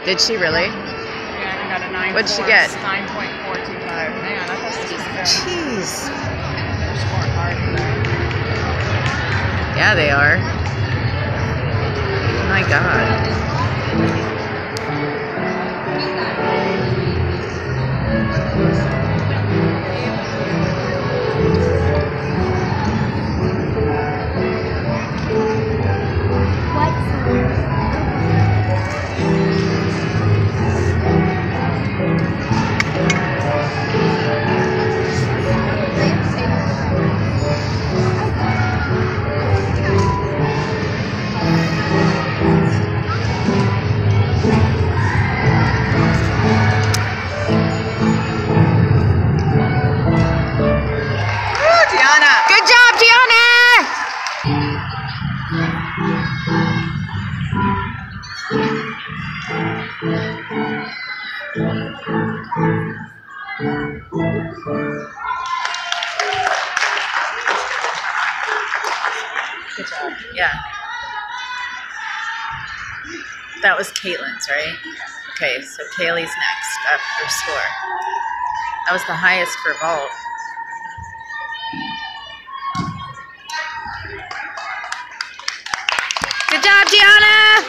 Did she really? Yeah, I got a 9. What'd she get? 9.425. Man, that test is fair. Jeez. They're scoring hard today. Yeah, they are. Oh my God. Good job, Gianna! Good job. Yeah. That was Caitlin's, right? Okay, so Kaylee's next up for score. That was the highest for vault. Good job, Gianna!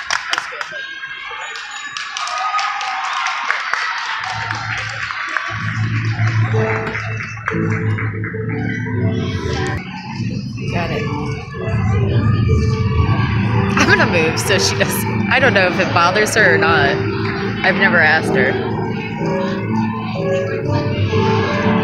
Got it. I'm gonna move so she doesn't. I don't know if it bothers her or not. I've never asked her.